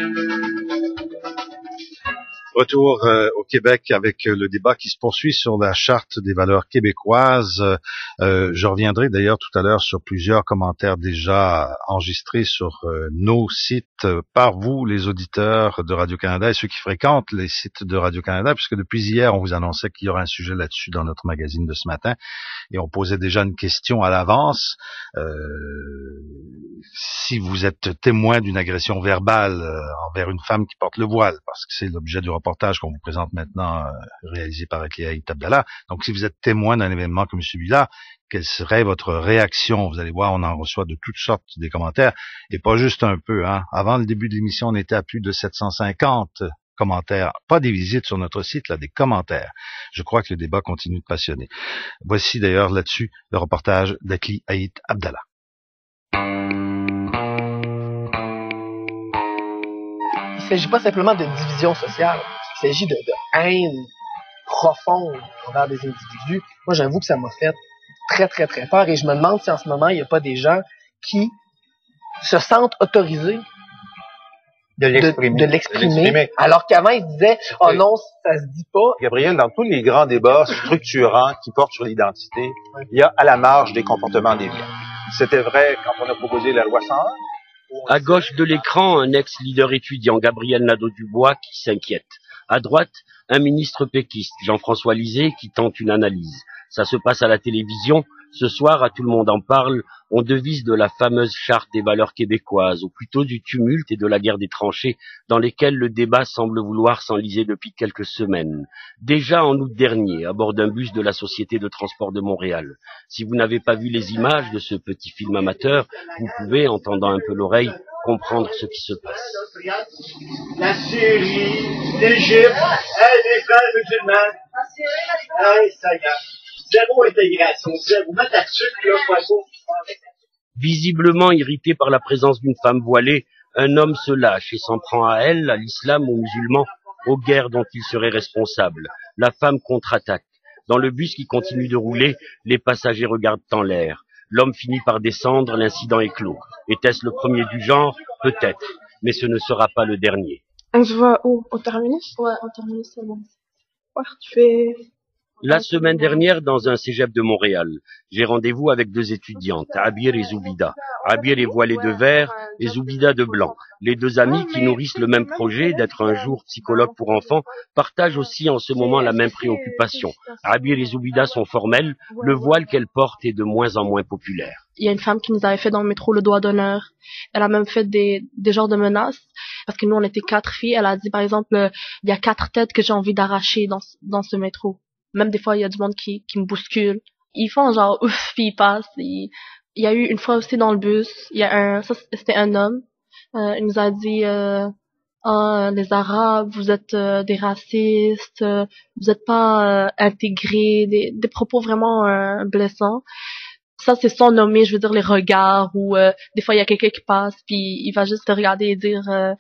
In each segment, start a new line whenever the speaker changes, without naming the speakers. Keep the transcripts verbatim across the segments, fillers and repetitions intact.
Retour euh, au Québec avec euh, le débat qui se poursuit sur la Charte des valeurs québécoises. Euh, je reviendrai d'ailleurs tout à l'heure sur plusieurs commentaires déjà enregistrés sur euh, nos sites euh, par vous, les auditeurs de Radio-Canada et ceux qui fréquentent les sites de Radio-Canada, puisque depuis hier, on vous annonçait qu'il y aurait un sujet là-dessus dans notre magazine de ce matin et on posait déjà une question à l'avance. Euh, si vous êtes témoin d'une agression verbale euh, envers une femme qui porte le voile, parce que c'est l'objet du reportage qu'on vous présente maintenant, euh, réalisé par Cléaït Abdallah. Donc, si vous êtes témoin d'un événement comme celui-là, quelle serait votre réaction? Vous allez voir, on en reçoit de toutes sortes des commentaires, et pas juste un peu. Hein. Avant le début de l'émission, on était à plus de sept cent cinquante commentaires, pas des visites sur notre site, là, des commentaires. Je crois que le débat continue de passionner. Voici d'ailleurs là-dessus le reportage d'Cléaït Abdallah.
Il ne s'agit pas simplement de division sociale, il s'agit de, de haine profonde envers des individus. Moi, j'avoue que ça m'a fait très, très, très peur et je me demande si en ce moment, il n'y a pas des gens qui se sentent autorisés
de l'exprimer,
de, de l'exprimer alors qu'avant, ils se disaient « Oh non, ça se dit pas ».
Gabriel, dans tous les grands débats structurants qui portent sur l'identité, il y a à la marge des comportements déviants. C'était vrai quand on a proposé la loi cent un.
À gauche de l'écran, un ex-leader étudiant, Gabriel Nadeau-Dubois, qui s'inquiète. À droite, un ministre péquiste, Jean-François Lisée, qui tente une analyse. Ça se passe à la télévision. Ce soir, à Tout le monde en parle, on devise de la fameuse charte des valeurs québécoises, ou plutôt du tumulte et de la guerre des tranchées, dans lesquelles le débat semble vouloir s'enliser depuis quelques semaines. Déjà en août dernier, à bord d'un bus de la Société de transport de Montréal. Si vous n'avez pas vu les images de ce petit film amateur, vous pouvez, en tendant un peu l'oreille, comprendre ce qui se passe.
La Syrie, l'Égypte, hey, les frères musulmans, hey, ça y est. Zéro intégration, zéro. Mettre à sucre, là, pas beau.
Visiblement irrité par la présence d'une femme voilée, un homme se lâche et s'en prend à elle, à l'islam, aux musulmans, aux guerres dont il serait responsable. La femme contre-attaque. Dans le bus qui continue de rouler, les passagers regardent en l'air. L'homme finit par descendre, l'incident est clos. Était-ce le premier du genre? Peut-être, mais ce ne sera pas le dernier.
On se voit où? Au terminus? Ouais, au terminus, c'est bon. Parfait.
La semaine dernière, dans un cégep de Montréal, j'ai rendez-vous avec deux étudiantes, Abir et Zoubida. Abir est voilée de vert et Zoubida de blanc. Les deux amies qui nourrissent le même projet d'être un jour psychologue pour enfants partagent aussi en ce moment la même préoccupation. Abir et Zoubida sont formelles, le voile qu'elles portent est de moins en moins populaire.
Il y a une femme qui nous avait fait dans le métro le doigt d'honneur. Elle a même fait des, des genres de menaces. Parce que nous, on était quatre filles. Elle a dit, par exemple, euh, il y a quatre têtes que j'ai envie d'arracher dans, dans ce métro. Même des fois, il y a du monde qui, qui me bouscule. Ils font genre ouf, puis ils passent. Il y a eu une fois aussi dans le bus, il y a un, ça c'était un homme. Euh, il nous a dit, euh, ah, les Arabes, vous êtes euh, des racistes, euh, vous n'êtes pas euh, intégrés, des, des propos vraiment euh, blessants. Ça, c'est sans nommer, je veux dire, les regards ou euh, des fois, il y a quelqu'un qui passe, puis il va juste te regarder et dire euh,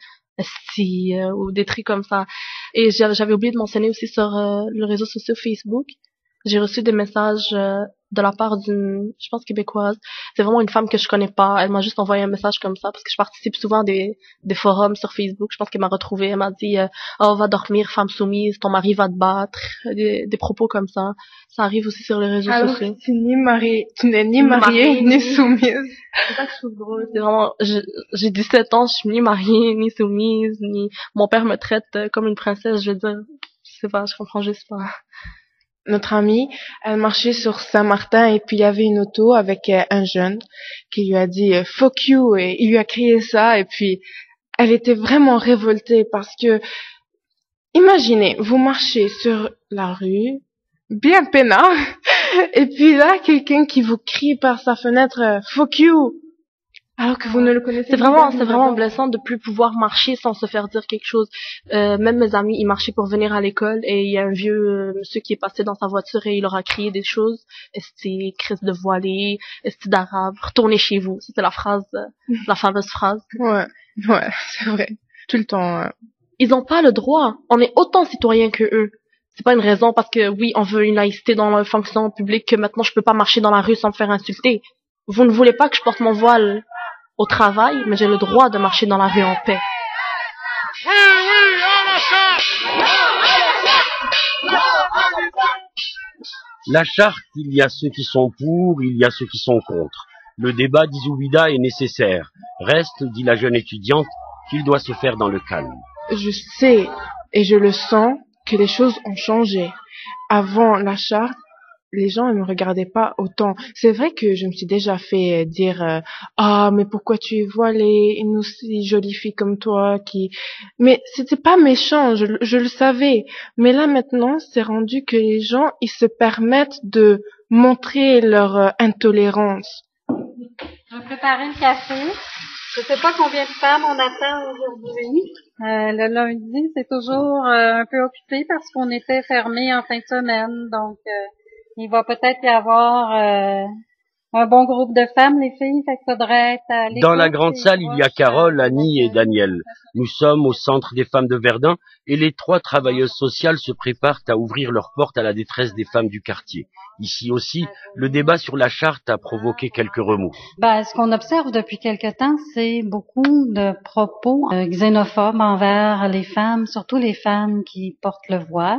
si euh, ou des trucs comme ça. Et j'avais oublié de mentionner aussi sur euh, le réseau social Facebook, j'ai reçu des messages euh, de la part d'une, je pense, québécoise. C'est vraiment une femme que je connais pas. Elle m'a juste envoyé un message comme ça parce que je participe souvent à des, des forums sur Facebook. Je pense qu'elle m'a retrouvée. Elle m'a dit euh, oh, va dormir, femme soumise, ton mari va te battre. Des, des propos comme ça. Ça arrive aussi sur les réseaux
Alors,
sociaux.
Tu n'es mariée, tu n'es ni mariée, ni soumise.
C'est ça que je trouve drôle. C'est vraiment, j'ai dix-sept ans, je suis ni mariée, ni soumise, ni mon père me traite comme une princesse. Je veux dire, je sais pas, je comprends juste pas.
Notre amie, elle marchait sur Saint-Martin et puis il y avait une auto avec euh, un jeune qui lui a dit euh, fuck you et il lui a crié ça et puis elle était vraiment révoltée parce que imaginez, vous marchez sur la rue, bien peinard, et puis là quelqu'un qui vous crie par sa fenêtre euh, fuck you alors que vous ne le connaissez pas.
C'est vraiment, c'est vraiment blessant de plus pouvoir marcher sans se faire dire quelque chose. Euh, même mes amis, ils marchaient pour venir à l'école et il y a un vieux euh, monsieur qui est passé dans sa voiture et il leur a crié des choses. Est-ce crise de voilée, est-ce d'arabe, retournez chez vous. C'était la phrase, euh, la fameuse phrase.
Ouais, ouais, c'est vrai. Tout le temps. Euh...
Ils ont pas le droit. On est autant citoyens que eux. C'est pas une raison parce que oui, on veut une laïcité dans la fonction publique que maintenant je peux pas marcher dans la rue sans me faire insulter. Vous ne voulez pas que je porte mon voile au travail, mais j'ai le droit de marcher dans la rue en paix.
Oui, oui, à la charte!
La charte, il y a ceux qui sont pour, il y a ceux qui sont contre. Le débat, dit Zoubida, est nécessaire. Reste, dit la jeune étudiante, qu'il doit se faire dans le calme.
Je sais et je le sens que les choses ont changé. Avant la charte, les gens ne me regardaient pas autant. C'est vrai que je me suis déjà fait dire euh, ah mais pourquoi tu es voilée, une aussi jolie fille comme toi qui. Mais c'était pas méchant, je, je le savais. Mais là maintenant, c'est rendu que les gens ils se permettent de montrer leur euh, intolérance.
Je vais préparer le café. Je sais pas combien de femmes on attend aujourd'hui. Euh, le lundi, c'est toujours euh, un peu occupé parce qu'on était fermé en fin de semaine. Donc, euh, il va peut-être y avoir euh, un bon groupe de femmes, les filles. Fait qu'il faudrait être à l'écoute.
Dans la grande salle, il y a Carole, Annie et Daniel. Nous sommes au Centre des femmes de Verdun et les trois travailleuses sociales se préparent à ouvrir leurs portes à la détresse des femmes du quartier. Ici aussi, le débat sur la charte a provoqué quelques remous.
Ben, ce qu'on observe depuis quelque temps, c'est beaucoup de propos euh, xénophobes envers les femmes, surtout les femmes qui portent le voile.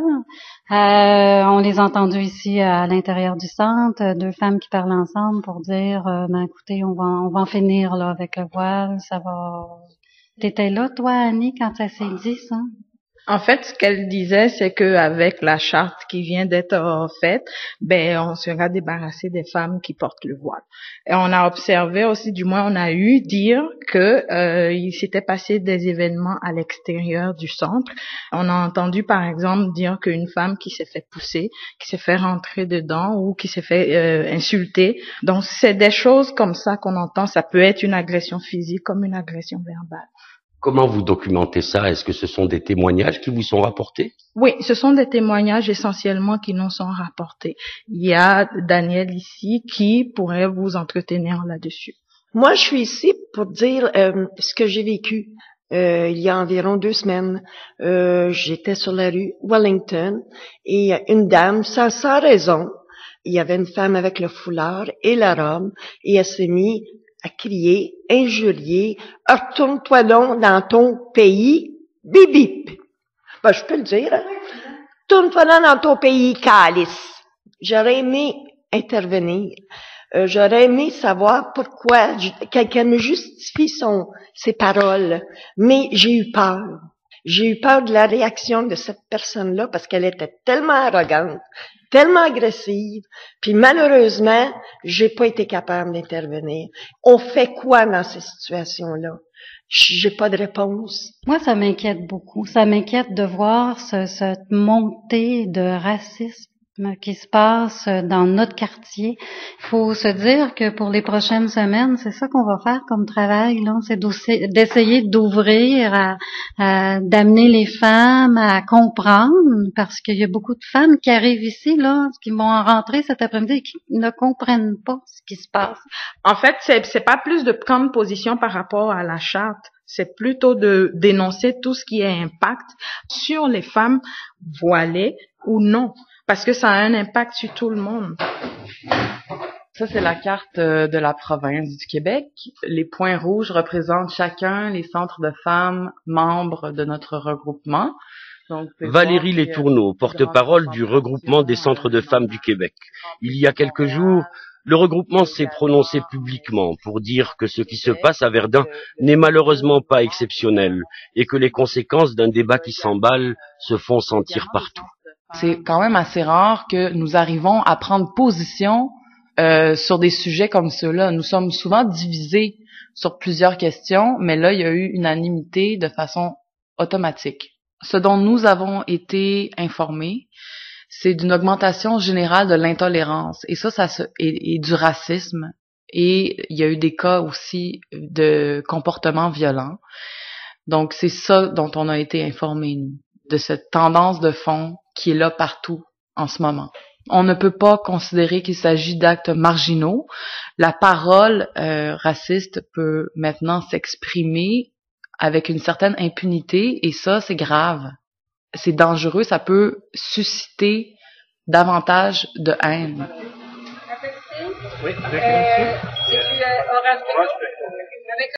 Euh, on les a entendues ici à l'intérieur du centre, deux femmes qui parlent ensemble pour dire euh, ben écoutez, on va on va en finir là avec le voile, ça va. T'étais là, toi, Annie, quand ça s'est dit, ça?
En fait, ce qu'elle disait, c'est que avec la charte qui vient d'être euh, faite, ben on sera débarrassé des femmes qui portent le voile. Et on a observé aussi, du moins on a eu dire que euh, il s'était passé des événements à l'extérieur du centre. On a entendu par exemple dire qu'une femme qui s'est fait pousser, qui s'est fait rentrer dedans ou qui s'est fait euh, insulter. Donc c'est des choses comme ça qu'on entend. Ça peut être une agression physique comme une agression verbale.
Comment vous documentez ça? Est-ce que ce sont des témoignages qui vous sont rapportés?
Oui, ce sont des témoignages essentiellement qui nous sont rapportés. Il y a Daniel ici qui pourrait vous entretenir là-dessus.
Moi, je suis ici pour dire euh, ce que j'ai vécu. Euh, il y a environ deux semaines, euh, j'étais sur la rue Wellington et une dame, sans, sans raison, il y avait une femme avec le foulard et la robe et elle s'est mise à crier, injurier, « Retourne-toi donc dans ton pays, bip bip ». Ben, je peux le dire, hein? « Tourne-toi donc dans ton pays, calice ». J'aurais aimé intervenir. Euh, j'aurais aimé savoir pourquoi quelqu'un me justifie son, ses paroles. Mais j'ai eu peur. J'ai eu peur de la réaction de cette personne-là parce qu'elle était tellement arrogante, tellement agressive, puis malheureusement, j'ai pas été capable d'intervenir. On fait quoi dans ces situations-là? J'ai pas de réponse.
Moi, ça m'inquiète beaucoup. Ça m'inquiète de voir ce, cette montée de racisme qui se passe dans notre quartier. Il faut se dire que pour les prochaines semaines, c'est ça qu'on va faire comme travail, là, c'est d'essayer d'ouvrir, à, à, d'amener les femmes à comprendre, parce qu'il y a beaucoup de femmes qui arrivent ici, là, qui vont rentrer cet après-midi et qui ne comprennent pas ce qui se passe.
En fait, c'est, c'est pas plus de prendre position par rapport à la charte. C'est plutôt de dénoncer tout ce qui a impact sur les femmes voilées ou non. Parce que ça a un impact sur tout le monde.
Ça, c'est la carte de la province du Québec. Les points rouges représentent chacun les centres de femmes membres de notre regroupement. Donc,
Valérie Letourneau, porte-parole du regroupement des centres de femmes du Québec. Il y a quelques jours, le regroupement s'est prononcé publiquement pour dire que ce qui se passe à Verdun n'est malheureusement pas exceptionnel et que les conséquences d'un débat qui s'emballe se font sentir partout.
C'est quand même assez rare que nous arrivons à prendre position euh, sur des sujets comme ceux-là. Nous sommes souvent divisés sur plusieurs questions, mais là, il y a eu unanimité de façon automatique. Ce dont nous avons été informés, c'est d'une augmentation générale de l'intolérance. Et ça, ça se, et, et du racisme. Et il y a eu des cas aussi de comportements violents. Donc, c'est ça dont on a été informés, nous, de cette tendance de fond qui est là partout en ce moment. On ne peut pas considérer qu'il s'agit d'actes marginaux. La parole euh, raciste peut maintenant s'exprimer avec une certaine impunité et ça, c'est grave. C'est dangereux, ça peut susciter davantage de haine.
Oui, avec euh,